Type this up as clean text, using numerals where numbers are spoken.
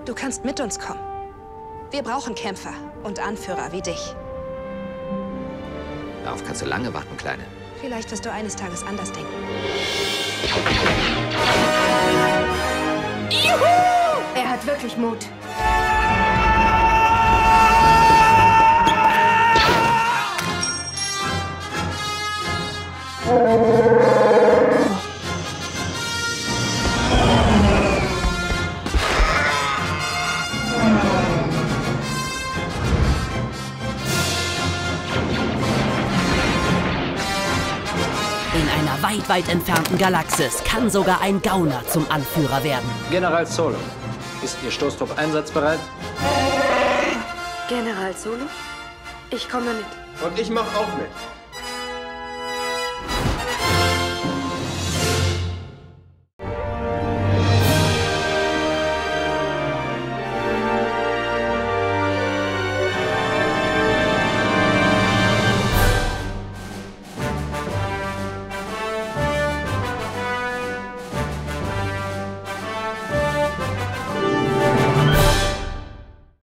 Du kannst mit uns kommen. Wir brauchen Kämpfer und Anführer wie dich. Darauf kannst du lange warten, Kleine. Vielleicht wirst du eines Tages anders denken. Juhu! Er hat wirklich Mut. In einer weit entfernten Galaxis kann sogar ein Gauner zum Anführer werden. General Solo, ist Ihr Stoßtrupp einsatzbereit? General Solo? Ich komme mit. Und ich mach auch mit.